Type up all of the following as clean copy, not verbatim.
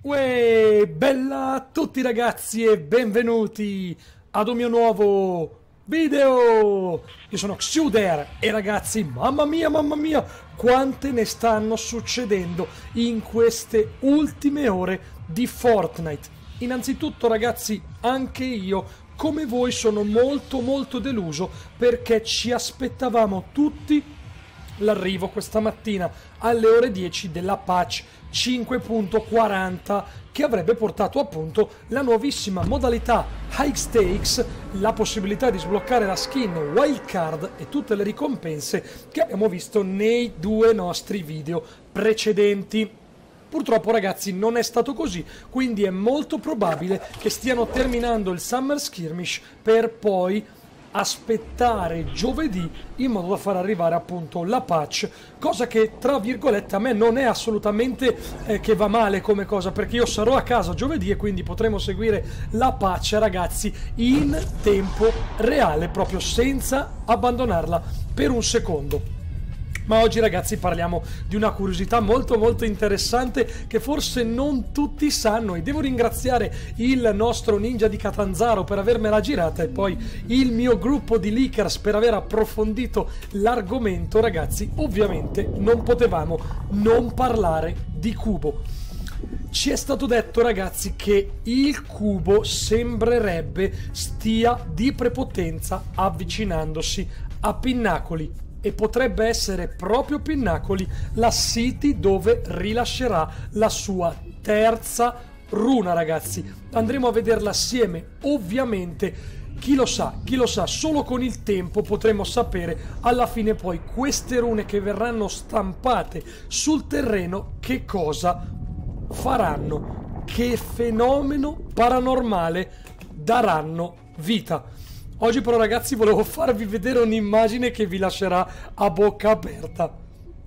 Uè, bella a tutti ragazzi e benvenuti ad un mio nuovo video! Io sono Xuder e ragazzi, mamma mia, quante ne stanno succedendo in queste ultime ore di Fortnite. Innanzitutto ragazzi, anche io, come voi, sono molto deluso perché ci aspettavamo tutti l'arrivo questa mattina alle ore 10 della patch 5.40 che avrebbe portato appunto la nuovissima modalità High Stakes, la possibilità di sbloccare la skin Wildcard e tutte le ricompense che abbiamo visto nei due nostri video precedenti. Purtroppo ragazzi non è stato così, quindi è molto probabile che stiano terminando il Summer Skirmish per poi aspettare giovedì in modo da far arrivare appunto la patch, cosa che tra virgolette a me non è assolutamente che va male come cosa, perché io sarò a casa giovedì e quindi potremo seguire la patch ragazzi in tempo reale, proprio senza abbandonarla per un secondo. Ma oggi ragazzi parliamo di una curiosità molto interessante che forse non tutti sanno, e devo ringraziare il nostro ninja di Catanzaro per avermela girata e poi il mio gruppo di leakers per aver approfondito l'argomento. Ragazzi, ovviamente non potevamo non parlare di Cubo. Ci è stato detto ragazzi che il Cubo sembrerebbe stia di prepotenza avvicinandosi a Pinnacoli, e potrebbe essere proprio Pinnacoli la city dove rilascerà la sua terza runa ragazzi. Andremo a vederla assieme, ovviamente chi lo sa, solo con il tempo potremo sapere alla fine poi queste rune che verranno stampate sul terreno che cosa faranno, che fenomeno paranormale daranno vita. Oggi però ragazzi volevo farvi vedere un'immagine che vi lascerà a bocca aperta.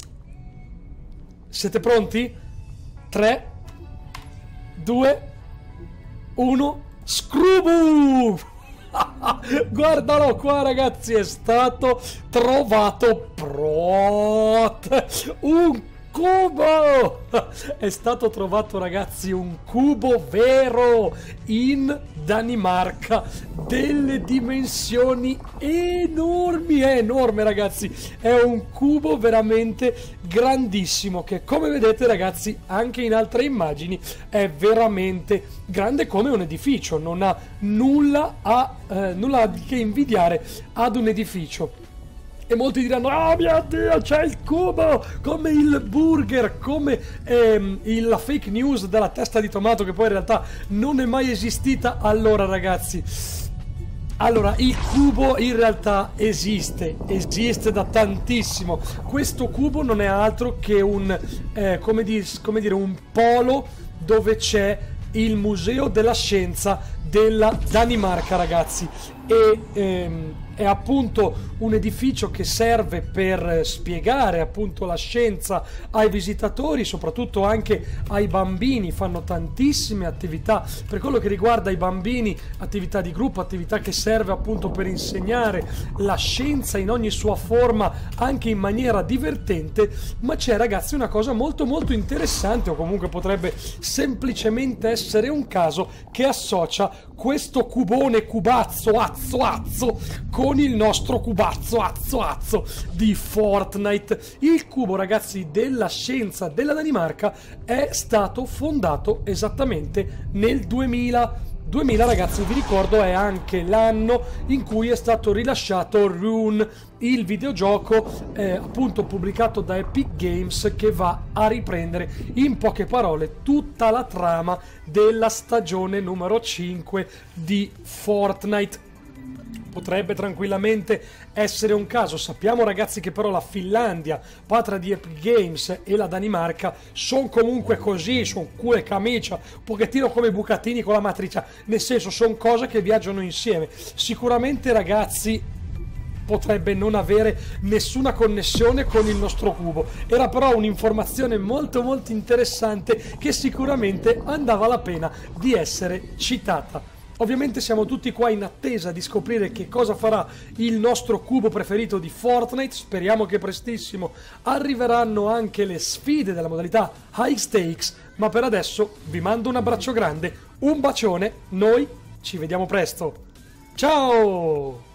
Siete pronti? 3, 2, 1, Scroobu! Guardalo qua ragazzi, è stato trovato un cubo! È stato trovato ragazzi un cubo vero in Danimarca, delle dimensioni enormi, è enorme ragazzi, è un cubo veramente grandissimo che, come vedete ragazzi anche in altre immagini, è veramente grande come un edificio, non ha nulla di che invidiare ad un edificio. E molti diranno: oh mio Dio, c'è il cubo, come il burger, come la fake news della testa di tomato che poi in realtà non è mai esistita. Allora ragazzi, il cubo in realtà esiste da tantissimo. Questo cubo non è altro che un come dire, un polo dove c'è il Museo della Scienza della Danimarca ragazzi, e è appunto un edificio che serve per spiegare appunto la scienza ai visitatori, soprattutto anche ai bambini. Fanno tantissime attività per quello che riguarda i bambini, attività di gruppo, attività che serve appunto per insegnare la scienza in ogni sua forma, anche in maniera divertente. Ma c'è ragazzi una cosa molto interessante, o comunque potrebbe semplicemente essere un caso che associa questo cubone cubazzo con il nostro cubazzo di Fortnite. Il cubo ragazzi della scienza della Danimarca è stato fondato esattamente nel 2000 ragazzi, vi ricordo è anche l'anno in cui è stato rilasciato Rune, il videogioco appunto pubblicato da Epic Games, che va a riprendere in poche parole tutta la trama della stagione numero 5 di Fortnite. Potrebbe tranquillamente essere un caso. Sappiamo ragazzi che però la Finlandia, patria di Epic Games, e la Danimarca sono comunque così, sono culo e camicia, un pochettino come i bucatini con la matriccia, nel senso sono cose che viaggiano insieme. Sicuramente ragazzi potrebbe non avere nessuna connessione con il nostro cubo. Era però un'informazione molto interessante che sicuramente andava la pena di essere citata. Ovviamente siamo tutti qua in attesa di scoprire che cosa farà il nostro cubo preferito di Fortnite. Speriamo che prestissimo arriveranno anche le sfide della modalità High Stakes, ma per adesso vi mando un abbraccio grande, un bacione, noi ci vediamo presto. Ciao!